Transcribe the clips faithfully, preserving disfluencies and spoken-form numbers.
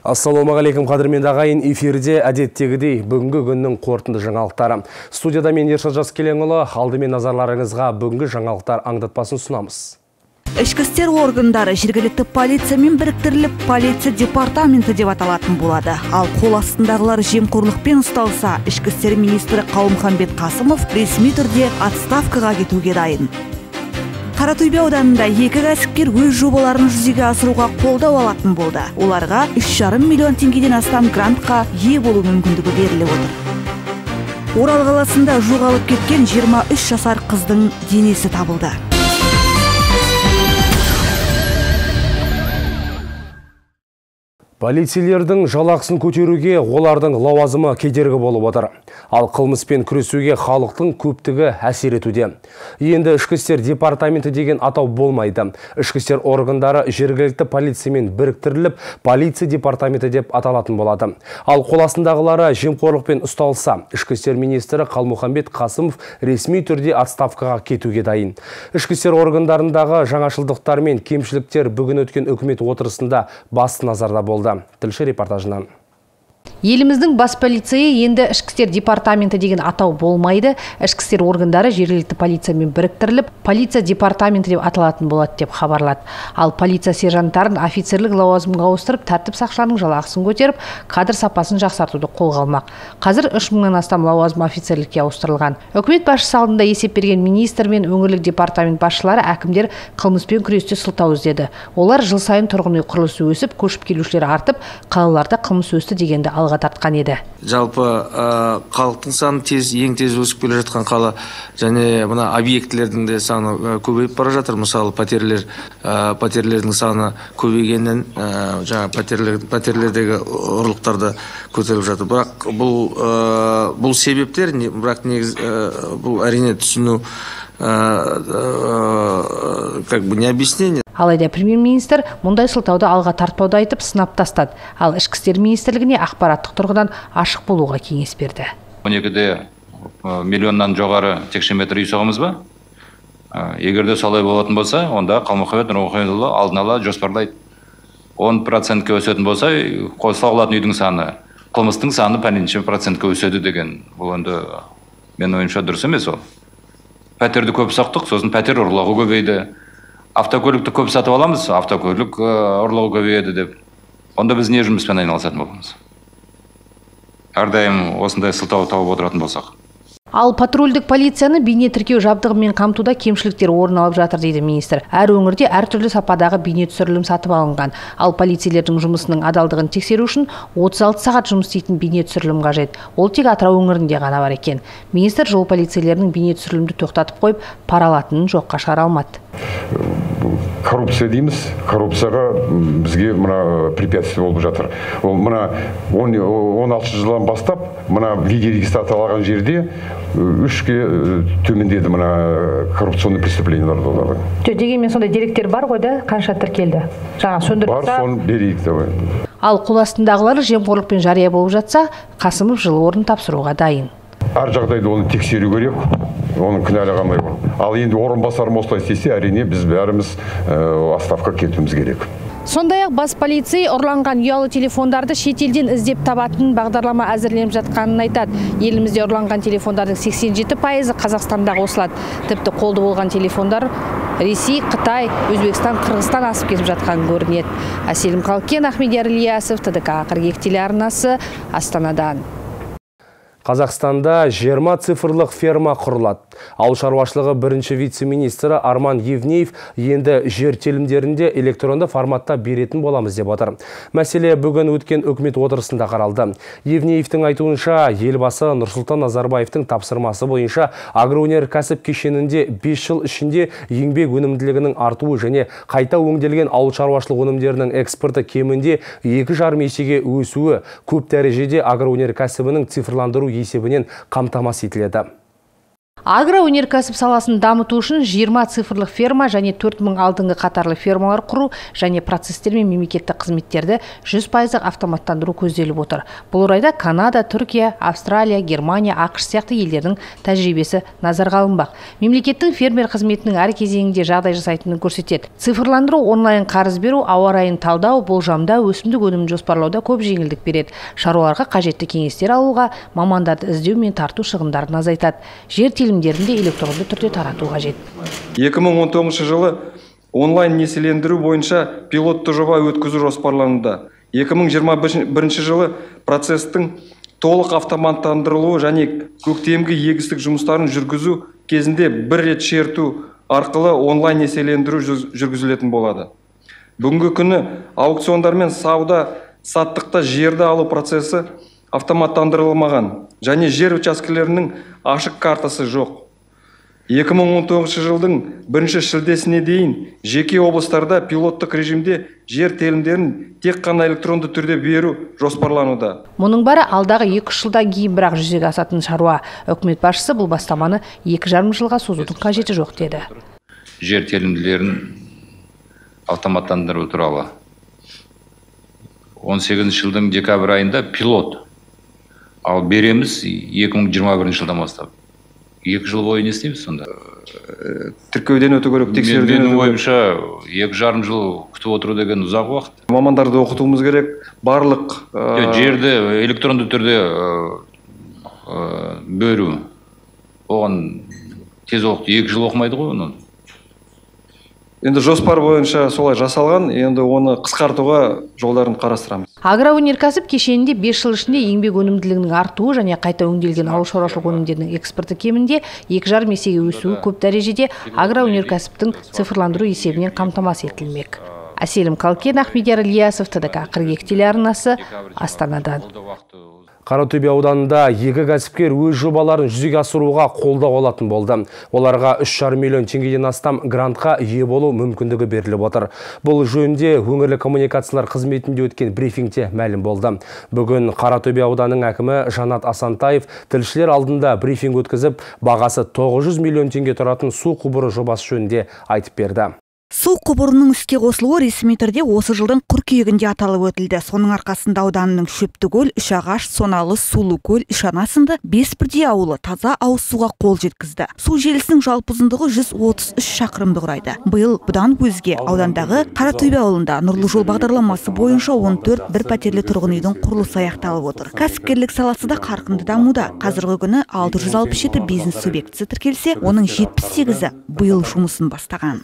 Ассалаумағалейкум, қадірменді ағайын, эфирде әдеттегідей бүгінгі күннің қорытынды жаңалықтары. Студияда мен Ершат Жаскеленұлы, алдымен назарларыңызға бүгінгі жаңалықтар аңдатпасын ұсынамыз. Ішкі істер органдары жергілікті полициямен біріктіріліп, полиция департаменті деп аталатын болады. Ал қол астындағылар жемқорлықпен ұсталса, ішкі істер министрі Қалмұханбет Қасымов ресми түрде отставкаға кетуге дайын. Қаратөбе ауданында екі кәсіпкер өз жобаларын жүзеге асыруға қолдау алатын болды. Оларға үш жарым миллион теңгеден астам грантқа ие болу мүмкіндігі беріліп отыр. Орал қаласында жоғалып кеткен жиырма үш жасар қыздың денесі табылды. Полицейлердің жалақысын көтеруге олардың лауазымы кедергі болып отыр. Ал қылмыспен күресуге халықтың көптігі әсер етуде. Енді ішкі істер департаменті деген атау болмайды. Ішкі істер органдары жергілікті полициямен біріктіріліп, полиция департаменті деп аталатын болады. Ал қол астындағылары жемқорлықпен ұсталса, ішкі істер министрі Қалмұханбет Қасымов ресми түрде отставкаға кетуге дайын. Ішкі істер органдарындағы жаңашылдықтар мен кемшіліктер бүгін өткен үкімет отырысында басты назарда болды. Тілші репортажынан. Еліміздің бас полицейі енді ішкі істер департаменті деген атау болмайды. Ішкі істер органдары жергілікті полициямен біріктіріліп, полиция департаменті деп аталатын болады деп хабарлады. Ал полиция сержанттарын офицерлік лауазымға ауыстырып, тәртіп сақшыларының жалақысын көтеріп, кадр сапасын жақсартуды қолға алмақ. Қазір үш мыңнан астам лауазым офицерлікке ауыстырылған. Үкімет басшысы алдында есеп берген министр мен өңірлік департамент басшылары әкімдер қылмыспен күресте сылтау іздеді. Олар жыл сайын тұрғын үй құрылысы өсіп, көшіп келушілер артып, қалаларда қылмыс өсті дегенді алға тартқан еді. Жалпы халықтың саны тез, ең тез өсіп келе жатқан қала және мына объектілердің де саны көбейіп бара жатыр. Мысалы, пәтерлер, пәтерлердің саны көбейгеннен жаңа пәтерлер, пәтерлердегі ұрлықтарды көтеріліп жатыр. Бірақ бұл бұл себептер, бірақ негіз бұл әрине түсіну как бы не объяснение. Алайда премьер-министр мұндай сылтауды алға тартпауды айтып сынап тастады. Ал ішкі істер министрлігіне ақпараттық тұрғыдан ашық болуға кеңес берді. он екіде миллионнан жоғары текше метр үй соғамыз ба? Егерде солай болатын болса, онда Қалмұханбет Нұрмұхамедұлы алдын ала жоспарлайды. он процентке өсетін болса, соғылатын үйдің саны, қылмыстың саны пәленше процентке өседі деген. Бұл енді мен ойымша дұрыс емес ол. Пәтерді көп сақтық, сосын пәтер ұрлығы көбейді. Автокөлікті көп сатып аламыз, автокөлік ұрлығы көбейеді деп. Онда біз не жұмыспен айналысатын боламыз? Әрдайым осындай сылтау тауып отыратын болсақ. Ал патрульдік полицияны бейне тіркеу жабдығымен қамтуда кемшіліктер орын алып жатыр дейді министр. Әр өңірде әртүрлі сападағы бейне түсірілім сатып алынған. Ал полицейлердің жұмысының адалдығын тексеру үшін отыз алты сағат жұмыс істейтін бейне түсірілім қажет. Ол тек Атырау өңірінде ғана бар екен. Министр жол полицейлерінің бейне түсірілімді тоқтатып қойып, пара алатынын жоққа шығара алмады. Коррупция дейміз, коррупцияға бізге мына препятствие болып жатыр. Ол мына он алты жылдан бастап, мына видеорегистратор алған жерде үшке төмендеді мына коррупционный преступлениялар болады. Дегенмен сондай деректер бар ғой да, қанша тіркелді? Жаңа сөндіріп бар, соны берейік давай. Ал қол астындағылар жемқорлықпен жария болып жатса, Қасымов жыл орын тапсыруға дайын. Ар жағдайда оны тексеру керек, оның кінәлағандай бол. Ал енді орынбасарым осылай істесе, әрине біз бәріміз отставка кетуіміз керек. Сондай-ақ бас полицей ұрланған ұялы телефондарды шетелден іздеп табатын бағдарлама әзірленіп жатқанын айтады. Елімізде ұрланған телефондардың сексен жеті пайызы Қазақстандағы осылады. Тіпті қолды болған телефондар Ресей, Қытай, Өзбекстан, Қырғызстан асып кетіп жатқан көрінеді. Әселім Қалкен, Ахмедияр Ильясов, Т Д К қырық екі телеарнасы, Астанадан. Қазақстанда жиырма цифрлық ферма құрылады. Ауыл шаруашылығы бірінші вице-министрі Арман Евнеев енді жер телімдерінде электронды форматта беретін боламыз деп отыр. Мәселе бүгін өткен үкімет отырысында қаралды. Евнеевтің айтуынша, елбасы Нұрсұлтан Назарбаевтың тапсырмасы бойынша агроөнеркәсіп кешенінде бес жыл ішінде еңбек өнімділігінің артуы және қайта өңделген ауыл шаруашылық өнімдерінің экспорты кемінде екі жарым есеге өсуі көп дәрежеде агроөнеркәсібінің цифрландыру есебінен қамтамасыз етіледі. Агроөнеркәсіп саласын дамыту үшін жиырма цифрлық ферма және төрт мың алдыңғы қатарлы фермалар құру және процестер мен мемлекеттік қызметтерді жүз пайыздық автоматтандыру көзделіп отыр. Бұл орайда Канада, Түркия, Австралия, Германия, ақш сияқты елдердің тәжірибесі назарға алынбақ. Мемлекеттің фермер қызметінің әр кезеңінде жағдай жасайтынын көрсетеді. Цифрландыру, онлайн қарыз беру, ауа райын талдау, болжамда, өсімдік өнімін жоспарлауда көп жеңілдік береді. Шаруаларға қажетті кеңестер алуға, мамандарды іздеу мен тарту шығындарын азайтады. Жер телімдерінде электронды түрде тарату қажет. екі мың он тоғызыншы жылы онлайн несиелендіру бойынша пилотты жоба өткізу жоспарлануда. екі мың жиырма бірінші жылы процестің толық автоматтандырылуы және көктемгі егістік жұмыстарын жүргізу кезінде бір рет шерту арқылы онлайн несиелендіру жүргізілетін болады. Бүгінгі күні аукциондар мен сауда саттықта жерді алу процесі автоматтандырылмаған және жер учаскелерінің ашық картасы жоқ. екі мың он тоғызыншы жылдың бірінші шілдесіне дейін жеке облыстарда пилоттық режимде жер телімдерін тек қана электронды түрде беру жоспарлануда. Мұның бәрі алдағы екі үш жылдан кейін бірақ жүзеге асатын шаруа. Үкімет басшысы бұл бастаманы екі жарым жылға созудың қажеті жоқ деді. Жер телімдерін автоматтандыру туралы он сегізінші жылдың декабрь айында пилот ал береміз екі мың жиырма бірінші жылдан бастап. Екі жыл бойы не істейміз сонда? Тіркеуден өту керек, тексеруден өту керек. Менің ойымша екі жарым жыл күтіп отыру деген ұзақ уақыт. Мамандарды оқытуымыз керек, барлық жерді электронды түрде беру. Оған тез оқыт, екі жыл оқымайды ғой оны. Енді жоспар бойынша солай жасалған, енді оны қысқартуға жолдарын қарастырамыз. Агроөнеркәсіп кешенінде бес жыл ішінде еңбек өнімділігінің артуы және қайта өңделген ауыл шаруашылық өнімдерінің экспорты кемінде екі жарым есеге өсуі көп дәрежеде агроөнеркәсіптің цифрландыру есебінен қамтамасыз етілмек. Әселім Қалкен, Ахмедияр Ильясов, ТДК қырық екі телеарнасы, Астанадан. Қаратөбе ауданында екі кәсіпкер өз жобаларын жүзеге асыруға қолдау алатын болды. Оларға үш жарым миллион теңгеден астам грантқа ие болу мүмкіндігі беріліп отыр. Бұл жөнінде өңірлік коммуникациялар қызметінде өткен брифингте мәлім болды. Бүгін Қаратөбе ауданының әкімі Жанат Асантаев тілшілер алдында брифинг өткізіп, бағасы тоғыз жүз миллион теңге тұратын су құбыры жобасы жөнінде айтып берді. Су құбырының іске қосылуы ресми түрде осы жылдың қыркүйегінде аталып өтілді. Соның арқасында ауданның Шөптікөл, Үшағаш, Соналы, Сулыкөл, Ишана сынды бес бірдей ауылы таза ауыз суға қол жеткізді. Су желісінің жалпы ұзындығы жүз отыз үш шақырымды құрайды. Биыл бұдан өзге аудандағы Қаратөбе ауылында нұрлы жол бағдарламасы бойынша он төрт бір пәтерлі тұрғын үйдің құрылысы аяқталып отыр. Кәсіпкерлік саласы да қарқынды дамуда. Қазіргі күні алты жүз алпыс жеті бизнес субъектісі тіркелсе, оның жетпіс сегізі биыл жұмысын бастаған.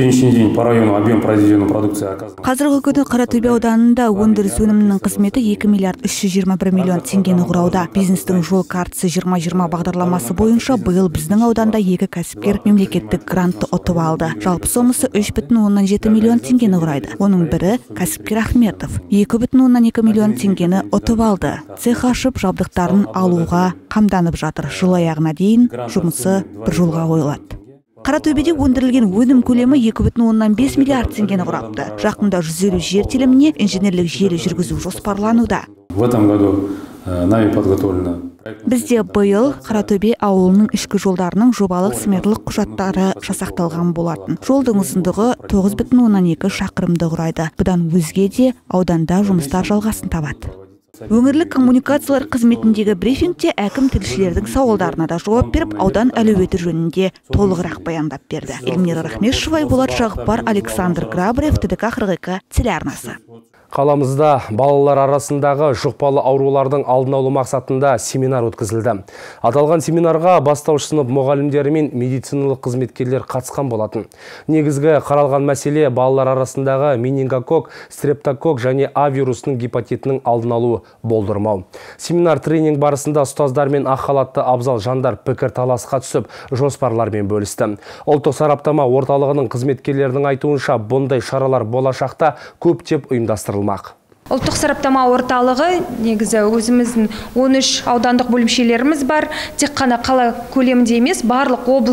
По району объем произведенной продукции оказан. Қазіргі күні Қаратөбе ауданында өндіріс өнімінің қызметі екі миллиард үш жүз жиырма бір миллион теңгені құрауда. Бизнестің жол картасы жиырма жиырма бағдарламасы бойынша биыл біздің ауданда екі кәсіпкер мемлекеттік грантты ұтып алды. Жалпы сомасы үш бүтін оннан жеті миллион теңгені құрайды. Оның бірі кәсіпкер Ахметов екі бүтін оннан екі миллион теңгені ұтып алды. Цех ашып жабдықтарын алуға қамданып жатыр. Жыл аяғына дейін жұмысы бір жолға қойылады. Қаратөбеде өндірілген өнім көлемі екі бүтін оннан бес миллиард теңгені құрапты. Жақында жүз елу жер теліміне инженерлік желі жүргізу жоспарлануда. В этом году нами подготовлено. Бізде биыл Қаратөбе ауылының ішкі жолдарының жобалық сметалық құжаттары жасақталған болатын. Жолдың ұзындығы тоғыз бүтін оннан екі шақырымды құрайды. Бұдан өзге де ауданда жұмыстар жалғасын табады. Өңірлік коммуникациялар қызметіндегі брифингте әкім тілшілердің сауалдарына да жауап беріп, аудан әлеуеті жөнінде толығырақ баяндап берді. Эльмира Рахмешева, Болат Жағыпар, Александр Грабарев, ТДК қырық екі телеарнасы. Қаламызда балалар арасындағы жұқпалы аурулардың алдын алу мақсатында семинар өткізілді. Аталған семинарға бастауыш сынып мұғалімдері мен медициналық қызметкерлер қатысқан болатын. Негізгі қаралған мәселе балалар арасындағы менингокок, стрептокок және А вирусының гепатитінің алдын алу болдырмау. Семинар тренинг барысында ұстаздар мен ақ халатты абзал жандар пікір таласқа түсіп, жоспарлармен бөлісті. Ұлттық сараптама орталығының қызметкерлерінің айтуынша бұндай шаралар болашақта көптеп ұйымдастырылды. Ұлттық сараптама орталығы негізі өзіміздің он үш аудандық бөлімшелеріміз бар. Тек қана қала көлемінде емес, барлық облыс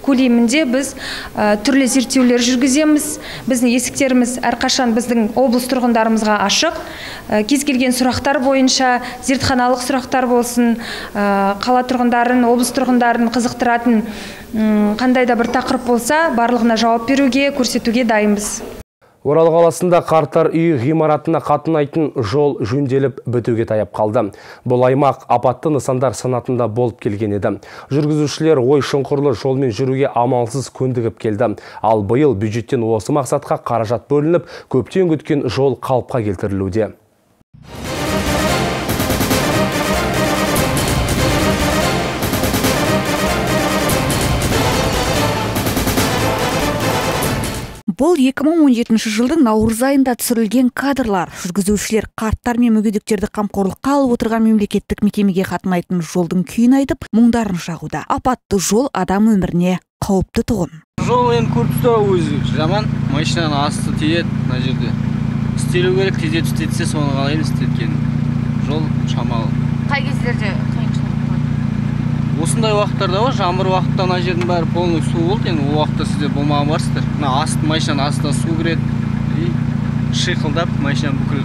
көлемінде біз түрлі зерттеулер жүргіземіз. Біздің есіктеріміз әрқашан біздің облыс тұрғындарымызға ашық. Кез келген сұрақтар бойынша, зертханалық сұрақтар болсын, қала тұрғындарын, облыс тұрғындарын қызықтыратын қандай да бір тақырып болса, барлығына жауап беруге, көрсетуге дайынбыз. Орал қаласында қарттар үйі ғимаратына қатынайтын жол жөнделіп бітуге таяп қалды. Бұл аймақ апатты нысандар санатында болып келген еді. Жүргізушілер ой шұңқырлы жолмен жүруге амалсыз көндігіп келді. Ал биыл бюджеттен осы мақсатқа қаражат бөлініп, көптен күткен жол қалыпқа келтірілуде. Бұл екі мың он жетінші жылдың наурыз айында түсірілген кадрлар. Жүргізушілер қарттар мен мүгедектерді қамқорлыққа алып отырған мемлекеттік мекемеге қатынайтын жолдың күйін айтып, мұңдарын шағуда. Апатты жол адам өміріне қауіпті тұғын. Жол енді көріп тұр өзі жаман, машинаның асты тиеді мына жерде. Істелу керек, тездетіп істетсе соны қалай істеткен. Жол шамалы. Қай кездерде қиыншылық болады? Осындай уақыттарда бар, жаңбыр уақытта мына жердің бәрі полный су болды. Енді ол уақытта сіздер болмаған барсыздар. Мына асты машинаның астынан су кіреді. И шиқылдап машина бүкіл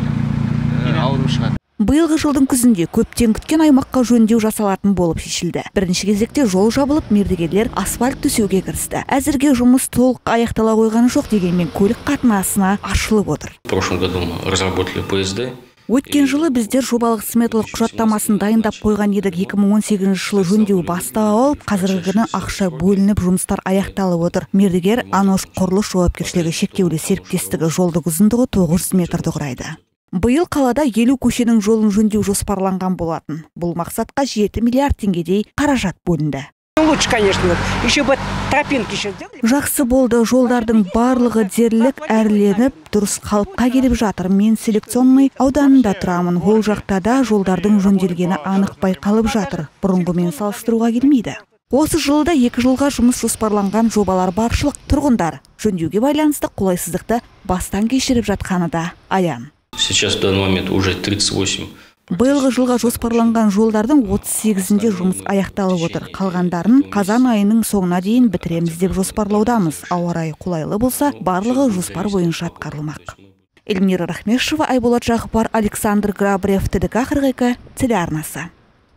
ауырып шығады. Биылғы жылдың күзінде көптен күткен аймаққа жөндеу жасалатын болып шешілді. Бірінші кезекте жол жабылып, мердігерлер асфальт төсеуге кірісті. Әзірге жұмыс толық аяқтала қойғаны жоқ, дегенмен көлік қатынасына ашылып отыр. В прошлом году мы разработали П С Д. Өткен жылы біздер жобалық сметалық құжаттамасын дайындап қойған едік. екі мың он сегізінші жылы жөндеу басталып алып, қазіргі күні ақша бөлініп, жұмыстар аяқталып отыр. Мердігер Анош құрылыс жауапкершілігі шектеулі серіктестігі жолдың ұзындығы тоғыз жүз метрді құрайды. Биыл қалада елу көшенің жолын жөндеу жоспарланған болатын. Бұл мақсатқа жеті миллиард теңгедей қаражат бөлінді. Лучше, конечно, еще бы тропинки еще сделали. Жақсы болды, жолдардың барлығы дерлік әрленіп, дұрыс қалыпқа келіп жатыр. Мен селекционный ауданында тұрамын. Ол жақта да жолдардың жөнделгені анық байқалып жатыр. Бұрынғымен салыстыруға келмейді. Осы жылда екі жылға жұмыс жоспарланған жобалар баршылық. Тұрғындар жөндеуге байланысты қолайсыздықты бастан кешіріп жатқаны да аян. Сейчас в данный момент уже тридцать восемь. Биылғы жылға жоспарланған жолдардың отыз сегізінде жұмыс аяқталып отыр. Қалғандарын қазан айының соңына дейін бітіреміз деп жоспарлаудамыз. Ауа райы қолайлы болса, барлығы жоспар бойынша атқарылмақ. Эльмира Рахмешева, Айболат Жақыпар, Александр Грабрев, Т Д К қырық екі телеарнасы.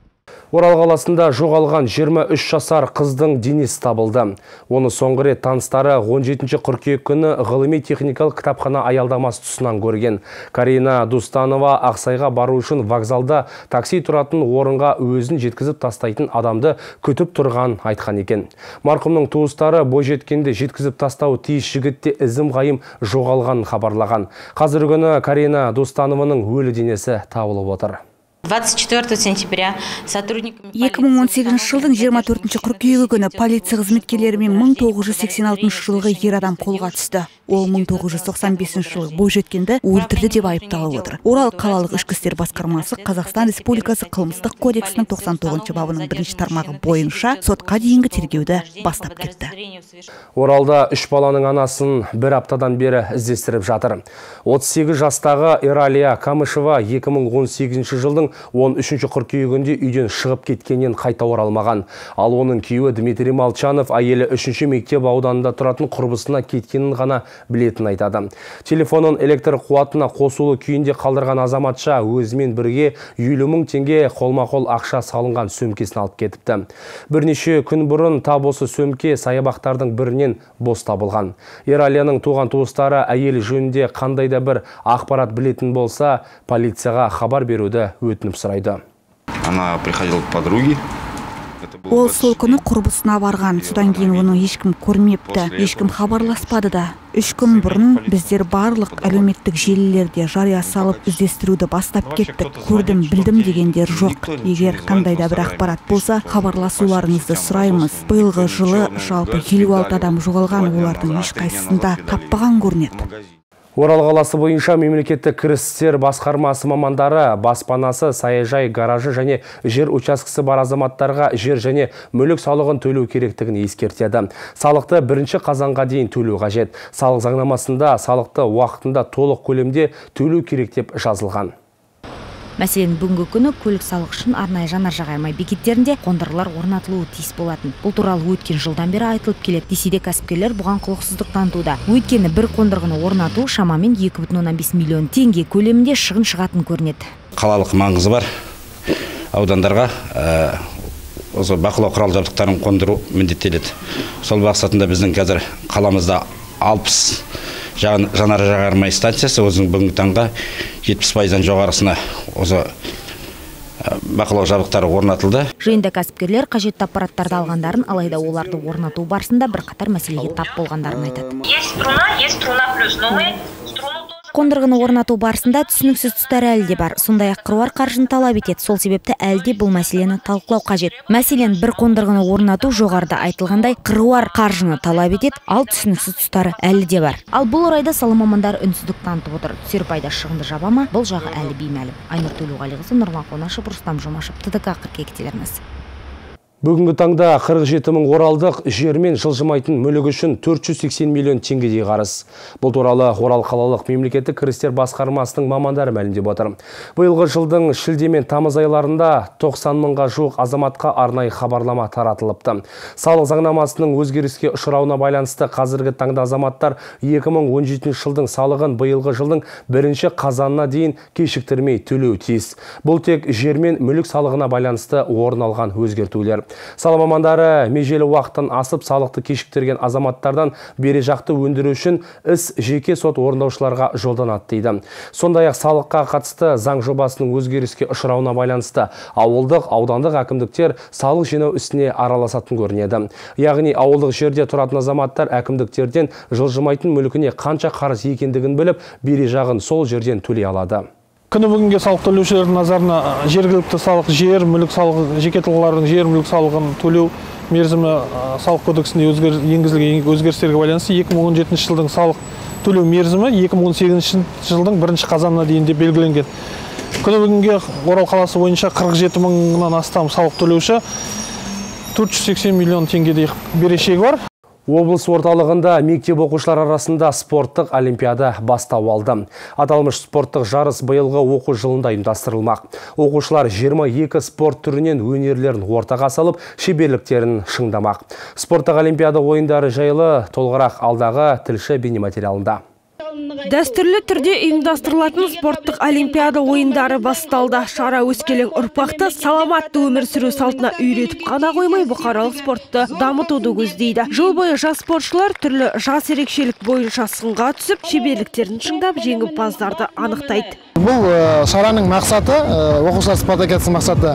Орал қаласында жоғалған жиырма үш жасар қыздың денесі табылды. Оны соңғы рет таныстары он жетінші қыркүйек күні ғылыми техникалық кітапхана аялдамасы тұсынан көрген. Карина Дустанова Ақсайға бару үшін вокзалда такси тұратын орынға өзін жеткізіп тастайтын адамды күтіп тұрған айтқан екен. Марқұмның туыстары бойжеткенді жеткізіп тастауы тиіс жігітте ізім қайым жоғалғанын хабарлаған. Қазіргі күні Карина Дустанованың өлі денесі табылып отыр. двадцать четвёртого сентября сотрудниками екі мың он сегізінші жылдың жиырма төртінші қыркүйегі күні полиция қызметкерлерімен мың тоғыз жүз сексен алтыншы жылғы ер адам қолға түсті. Ол мың тоғыз жүз тоқсан бесінші жылы бойжеткенді өлтірді деп айыпталып отыр. Орал қалалық ішкі істер басқармасы Қазақстан Республикасы қылмыстық кодексінің тоқсан тоғызыншы бабының бірінші тармағы бойынша сотқа дейінгі тергеуді бастап кетті. Оралда үш баланың анасын бір аптадан бері іздестіріп жатыр. отыз сегіз жастағы Иралия Камышева екі мың он сегізінші жылдың он үшінші қыркүйегінде үйден шығып кеткеннен қайта оралмаған. Ал оның күйеуі Дмитрий Молчанов әйелі үшінші мектеп ауданында тұратын құрбысына кеткенін ғана білетін айтады. Телефонын электр қуатына қосулы күйінде қалдырған азаматша өзімен бірге елу мың теңге қолма-қол ақша салынған сөмкесін алып кетіпті. Бірнеше күн бұрын тап осы сөмке саябақтардың бірінен бос табылған. Иралияның туған туыстары әйел жөнінде қандай да бір ақпарат білетін болса, полицияға хабар беруді өтініп сұрайды. Она приходила к подруге. Ол сол күні құрбысына барған. Содан кейін оны ешкім көрмепті, ешкім хабарласпады да. Үш күн бұрын біздер барлық әлеуметтік желілерде жария салып іздестіруді бастап кеттік. Көрдім, білдім дегендер жоқ. Егер қандай да бір ақпарат болса, хабарласуларыңызды сұраймыз. Биылғы жылы жалпы елу алты адам жоғалған, олардың ешқайсысында таппаған көрінеді. Орал қаласы бойынша мемлекеттік кірістер басқармасы мамандары баспанасы, саяжай, гаражы және жер учаскесі бар азаматтарға жер және мүлік салығын төлеу керектігін ескертеді. Салықты бірінші қазанға дейін төлеу қажет. Салық заңнамасында салықты уақытында толық көлемде төлеу керек деп жазылған. Мәселен, бүгінгі күні көлік салық үшін арнайы жанар-жағармай бекеттерінде қондырғылар орнатылуы тиіс болатын. Бұл туралы өткен жылдан бері айтылып келеді. Десе де кәсіпкерлер бұған құлықсыздық танытуда. Өйткені бір қондырғыны орнату шамамен екі бүтін оннан бес миллион теңге көлемінде шығын шығатын көрінеді. Қалалық маңызы бар аудандарға осы бақылау құрал жабдықтарын қондыру міндеттеледі. Сол мақсатында біздің қазір қаламызда алпыс жанар жағармай станциясы, өзінің бүгінгі таңға жетпіс пайыздан жоғарысына осы бақылау жабдықтары орнатылды. Жиында кәсіпкерлер қажетті аппараттарды алғандарын, алайда оларды орнату барысында бірқатар мәселеге тап болғандарын айтады. Есть струна, есть струна плюс, но мы Қондырғыны орнату барысында түсініксіз тұстар әлі де бар. Сондай-ақ қыруар қаржыны талап етеді. Сол себепті әлі де бұл мәселені талқылау қажет. Мәселен, бір қондырғыны орнату жоғарыда айтылғандай қыруар қаржыны талап етеді, ал түсініксіз тұстары әлі де бар. Ал бұл орайда сала мамандары үнсіздік танытып отыр. Түсер пайда шығынды жаба ма? Бұл жағы әлі беймәлім. Айнұр Төлеуғалиқызы, Нұрлан Қонашев, Рустам Жұмашев, Т Д К қырық екі телеарнасы. Бүгінгі таңда қырық жеті мың оралдық жермен жылжымайтын мүлік үшін төрт жүз сексен миллион теңгедей қарыз. Бұл туралы Орал қалалық мемлекеттік кірістер басқармасының мамандары мәлімдеп отыр. Биылғы жылдың шілде мен тамыз айларында тоқсан мыңға жуық азаматқа арнайы хабарлама таратылыпты. Салық заңнамасының өзгеріске ұшырауына байланысты қазіргі таңда азаматтар екі мың он жетінші жылдың салығын биылғы жылдың бірінші қазанына дейін кешіктірмей төлеу тиіс. Бұл тек жер мен мүлік салығына байланысты орын алған өзгертулер. Сала мамандары межелі уақыттан асып салықты кешіктірген азаматтардан бере жақты өндіру үшін іс жеке сот орындаушыларға жолданады дейді. Сондай-ақ салыққа қатысты заң жобасының өзгеріске ұшырауына байланысты ауылдық, аудандық әкімдіктер салық жинау ісіне араласатын көрінеді. Яғни ауылдық жерде тұратын азаматтар әкімдіктерден жылжымайтын мүлкіне қанша қарыз екендігін біліп, бере жағын сол жерден төлей алады. Күні бүгінге салық төлеушілердің назарына жергілікті салық, жер, мүлік салығы, жеке тұлғалардың жер, мүлік салығын төлеу мерзімі салық кодексінде енгізілген өзгерістерге байланысты екі мың он жетінші жылдың салық төлеу мерзімі екі мың он сегізінші жылдың бірінші қазанына дейін деп белгіленген. Күні бүгінге Орал қаласы бойынша қырық жеті мыңнан астам салық төлеуші, төрт жүз сексен миллион теңгедей берешегі бар. Облыс орталығында мектеп оқушылар арасында спорттық олимпиада бастау алды. Аталмыш спорттық жарыс биылғы оқу жылында ұйымдастырылмақ. Оқушылар жиырма екі спорт түрінен өнерлерін ортаға салып, шеберліктерін шыңдамақ. Спорттық олимпиада ойындары жайлы толығырақ алдағы тілші бейнематериалында. Дәстүрлі түрде ұйымдастырылатын спорттық олимпиада ойындары басталды. Шара өскелең ұрпақты саламатты өмір сүру салтына үйретіп қана қоймай, бұқаралық спортты дамытуды көздейді. Жыл бойы жас спортшылар түрлі жас ерекшелік бойынша сынға түсіп, шеберліктерін шыңдап, жеңімпаздарды анықтайды. Бұл шараның мақсаты, оқушылар спартакиадасының мақсаты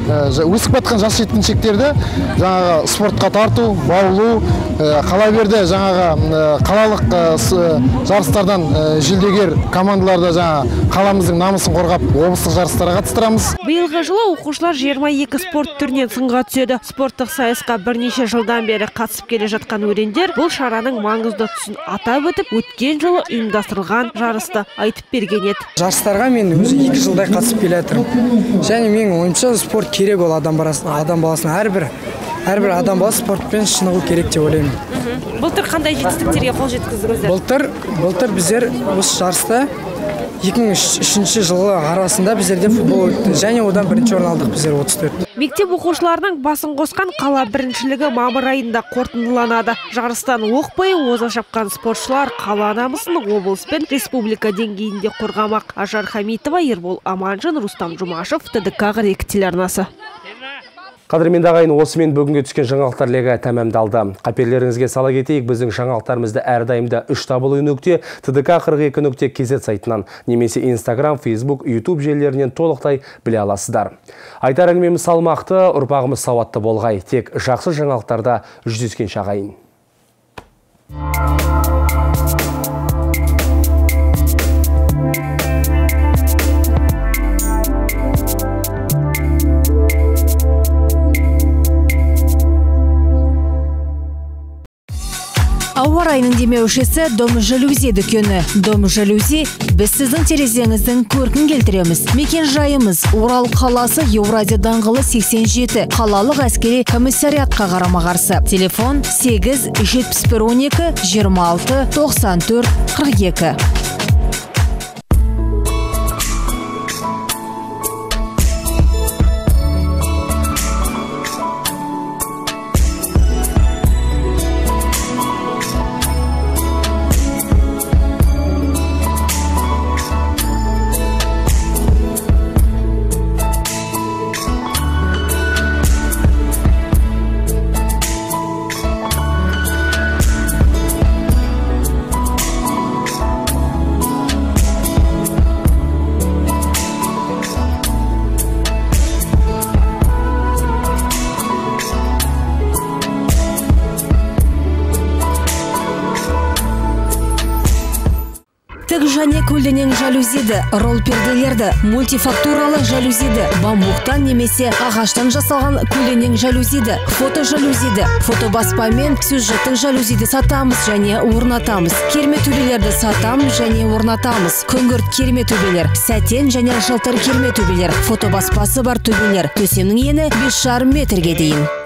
өсіп жатқан жас жеткіншектерді жаңағы спортқа тарту, баулу, қала берді жаңағы қалалық жарыстардан жүлдегер командаларда жаңа қаламыздың намысын қорғап, облыстық жарыстарға қатыстырамыз. Биылғы жылы оқушылар жиырма екі спорт түрінен сынға түседі. Спорттық сайысқа бірнеше жылдан бері қатысып келе жатқан өрендер бұл шараның маңызды тұсын атап өтіп, өткен жылы ұйымдастырылған жарысты айтып берген еді. Жарыстарға мен өзі екі жылдай қатысып келе жатырмын. Және менің ойымша спорт керек ол адам баласына, әрбір әрбір адам баласы спортпен шынығу керек деп ойлаймын. Былтыр қандай жетістіктерге қол жеткіздіңіздер? Былтыр, былтыр біздер осы жарыста екі мың үшінші жылы арасында біздерде футбол өтті, және одан бірінші орын алдық біздер отыз төрт. Мектеп оқушыларының басын қосқан қала біріншілігі мамыр айында қорытындыланады. Жарыстан оқ бойы оза шапқан спортшылар қала намысын облыс пен республика деңгейінде қорғамақ. Ажар Хамитова, Ербол Аманжан, Рустам Жұмашев, Т Д К қырық екі телеарнасы. Қадірменді ағайын, осымен бүгінге түскен жаңалықтар легі тәмамдалды. Қаперлеріңізге сала кетейік, біздің жаңалықтарымызды әрдайымда үш дабл ю нүкте Т Д К қырық екі нүкте Кз сайтынан немесе Инстаграм, Фейсбук, Ютуб желілерінен толықтай біле аласыздар. Айтар әңгімеміз салмақты, ұрпағымыз сауатты болғай. Тек жақсы жаңалықтарда жүздескенше ағайын. Ауа райының демеушісі Дом Жалюзи дүкені. Дом Жалюзи біз сіздің терезеңіздің көркін келтіреміз. Мекен жайымыз Орал қаласы, Еуразия даңғылы сексен жеті, қалалық әскери комиссариатқа қарама-қарсы. Телефон сегіз жетпіс бір он екі жиырма алты тоқсан төрт қырық екі. және көлденең жалюзиді, ролл перделерді, мультифактуралы жалюзиді, бамбуктан немесе ағаштан жасалған көлденең жалюзиді, фото жалюзиді, фотобаспа мен сюжеттік жалюзиді сатамыз және орнатамыз. Керме төбелерді сатамыз және орнатамыз. Күңгірт керме төбелер, сәтен және жылтыр керме төбелер, фотобаспасы бар төбелер. Төсемнің ені бес жарым метрге дейін.